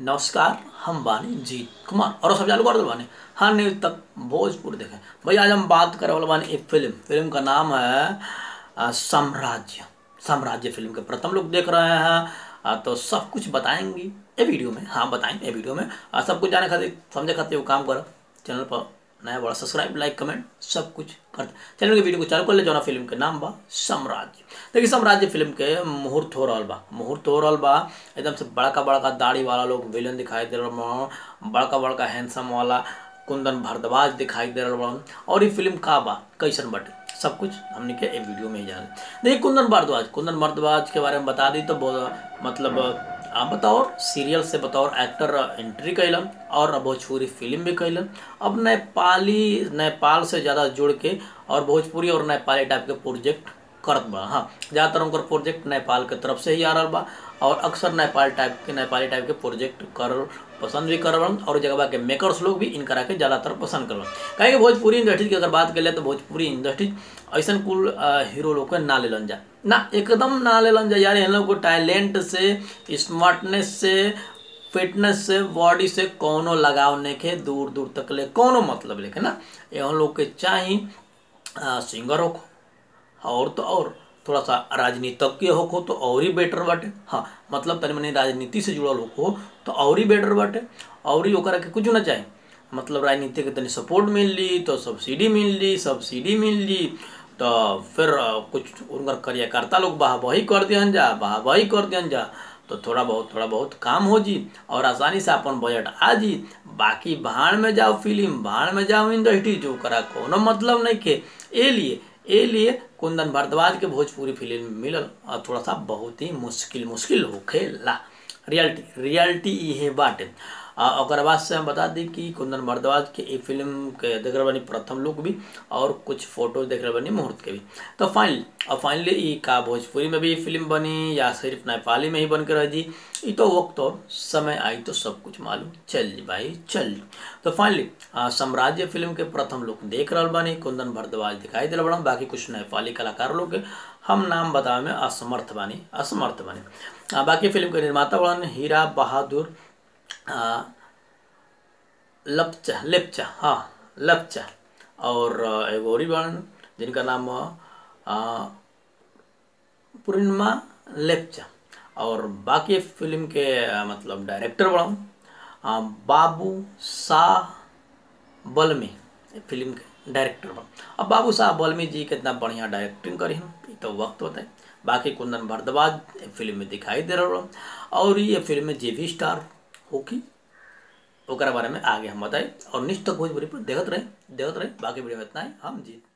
नमस्कार, हम बानी जीत कुमार और सब चालू कर दो बानी। हाँ, न्यूज तक भोजपुर देखें भाई। आज हम बात करे वाले बानी एक फिल्म का नाम है साम्राज्य। साम्राज्य फिल्म के प्रथम लोग देख रहे हैं तो सब कुछ बताएंगे ये वीडियो में। हाँ, बताएंगे ये वीडियो में। सब कुछ जाने खातिर समझे खातिर वो काम करो। चैनल पर नया बड़ा सब्सक्राइब, लाइक, कमेंट सब कुछ करते। चैनल के वीडियो को चालू कर ले। जो फिल्म के नाम बा साम्राज्य। देखिए, साम्राज्य फिल्म के मुहूर्त हो रहा बा। एकदम से बड़का बड़का दाढ़ी वाला लोग विलन दिखाई दे रहा, बड़का बड़का हैंडसम वाला कुंदन भारद्वाज दिखाई दे रहा। और ये फिल्म का बा कैसन बटे सब कुछ हमने के एक वीडियो में ही जाने। देखिए, कुंदन भारद्वाज के बारे में बता दी तो मतलब आप बताओ, सीरियल से बताओ एक्टर एंट्री कैलन और भोजपुरी फिल्म भी कैलन। अब नेपाल से ज़्यादा जुड़ के और भोजपुरी और नेपाली टाइप के प्रोजेक्ट करत बा। हाँ, ज़्यादातर उनकर प्रोजेक्ट नेपाल के तरफ से ही आ रहा बा और अक्सर नेपाली टाइप के प्रोजेक्ट कर पसंद भी कर और जगह के मेकर्स लोग भी इनकरा के ज़्यादातर पसंद कर। कहें भोजपुरी इंडस्ट्री की अगर बात कर ले तो भोजपुरी इंडस्ट्री ऐसा कुल हीरो लोग के ना लेलन जा, ना एकदम ना लेलन जा यार। इन लोग को टैलेंट से, स्मार्टनेस से, फिटनेस से, बॉडी से कोनो लगाव नहीं के, दूर दूर तक ले कोनो मतलब लेके ना। ये लोग के चाहे सिंगर हो और तो और थोड़ा सा राजनीतिज्ञ हो तो और ही बेटर बाटे। हाँ, मतलब तनी मनी राजनीति से जुड़ल हो तो और ही बेटर बाटे। और ही ओकरा के कुछ ना चाहे, मतलब राजनीति के तनी सपोर्ट मिल ली तो सब्सिडी मिल ली तो फिर कुछ उनका कार्यकर्ता लोग वाहवाही कर दियन जा तो थोड़ा बहुत काम हो जी और आसानी से अपन बजट आ जी। बाकी भाड़ में जाओ फिल्म, भाड़ में जाओ इंडस्ट्री, जो करा कोनो मतलब नहीं के। ए लिए कुंदन भारद्वाज के भोजपुरी फिल्म मिलल और थोड़ा सा बहुत ही मुश्किल होखेला। रियलिटी ये बाटे। और बाद से हम बता दी कि कुंदन भारद्वाज के ये फिल्म के देख रहे बनी प्रथम लुक भी और कुछ फोटो देख रहे बनी मुहूर्त के भी। तो फाइनली ये का भोजपुरी में भी ये फिल्म बनी या सिर्फ नेपाली में ही बन के रह जी, ये तो वक्त और समय आई तो सब कुछ मालूम चल जी भाई चल। तो फाइनली साम्राज्य फिल्म के प्रथम लुक देख रहा बनी, कुंदन भारद्वाज दिखाई दे रहा। बाकी कुछ नेपाली कलाकार लोग के हम नाम बतावे में असमर्थ बानी। बाकी फिल्म के निर्माता बड़न हीरा बहादुर लेप्चा और एगो और बड़न जिनका नाम पूर्णिमा लेप्चा। और बाकी फिल्म के मतलब डायरेक्टर बड़न बाबू शाह बल्मी फिल्म के डायरेक्टर बन। अब बाबू शाह बल्मी जी कितना बढ़िया डायरेक्टिंग करी हम तो वक्त बताए। बाकी कुंदन भारद्वाज फिल्म में दिखाई दे रहा और ये फिल्म में जे भी स्टार होगी ओकरा बारे में आगे हम बताए। और निश्चित भोजपुरी पर देखते रहे। बाकी वीडियो में इतना ही। हम जीत।